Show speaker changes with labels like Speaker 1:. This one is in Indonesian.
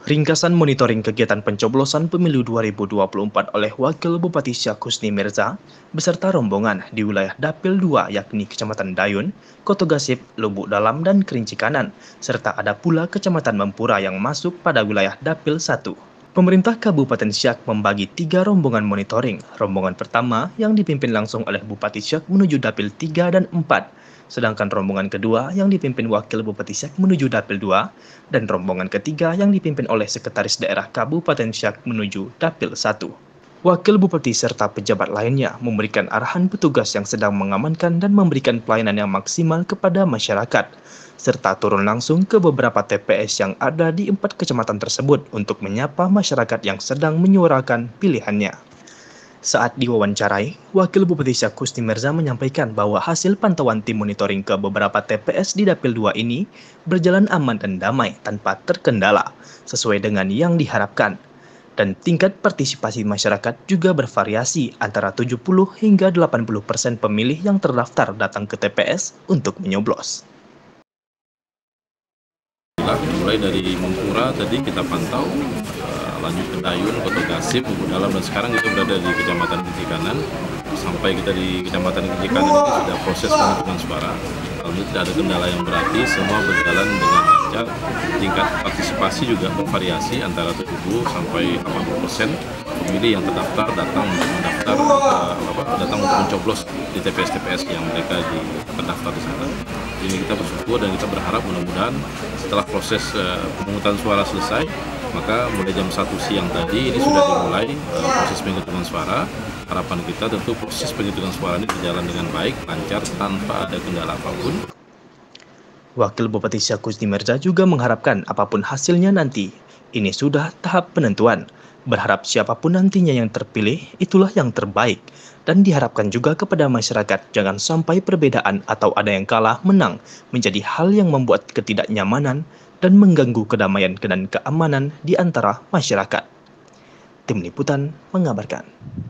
Speaker 1: Ringkasan monitoring kegiatan pencoblosan pemilu 2024 oleh Wakil Bupati Syak Husni Mirza beserta rombongan di wilayah Dapil 2 yakni Kecamatan Dayun, Kotogasip, Lubuk Dalam, dan Kerinci Kanan, serta ada pula Kecamatan Mempura yang masuk pada wilayah Dapil 1. Pemerintah Kabupaten Syak membagi 3 rombongan monitoring. Rombongan pertama yang dipimpin langsung oleh Bupati Syak menuju Dapil 3 dan 4. Sedangkan rombongan kedua yang dipimpin Wakil Bupati Syak menuju Dapil 2, dan rombongan ketiga yang dipimpin oleh Sekretaris Daerah Kabupaten Syak menuju Dapil 1. Wakil Bupati serta pejabat lainnya memberikan arahan petugas yang sedang mengamankan dan memberikan pelayanan yang maksimal kepada masyarakat, serta turun langsung ke beberapa TPS yang ada di 4 kecamatan tersebut untuk menyapa masyarakat yang sedang menyuarakan pilihannya. Saat diwawancarai, Wakil Bupati Syak Husni Mirza menyampaikan bahwa hasil pantauan tim monitoring ke beberapa TPS di Dapil 2 ini berjalan aman dan damai tanpa terkendala, sesuai dengan yang diharapkan. Dan tingkat partisipasi masyarakat juga bervariasi antara 70 hingga 80% pemilih yang terdaftar datang ke TPS untuk menyoblos.
Speaker 2: Mulai dari Mempura tadi kita pantau, lanjut ke Dayun, Kotogasip, Lubuk Dalam, dan sekarang kita berada di Kecamatan Kerinci Kanan. Sampai kita di Kecamatan Kerinci Kanan ini sudah proses penghitungan suara. Alhamdulillah tidak ada kendala yang berarti, semua berjalan dengan lancar. Tingkat partisipasi juga bervariasi antara 70 sampai 80% pemilih yang terdaftar datang untuk mencoblos di TPS-TPS yang mereka terdaftar di sana. Ini kita bersyukur dan kita berharap mudah-mudahan setelah proses pemungutan suara selesai, maka mulai jam 1 siang tadi ini sudah dimulai proses penghitungan suara. Harapan kita tentu proses penghitungan suara ini berjalan dengan baik, lancar, tanpa ada kendala apapun.
Speaker 1: Wakil Bupati Syak Husni Mirza juga mengharapkan apapun hasilnya nanti, ini sudah tahap penentuan. Berharap siapapun nantinya yang terpilih, itulah yang terbaik. Dan diharapkan juga kepada masyarakat jangan sampai perbedaan atau ada yang kalah menang menjadi hal yang membuat ketidaknyamanan dan mengganggu kedamaian dan keamanan di antara masyarakat. Tim Liputan mengabarkan.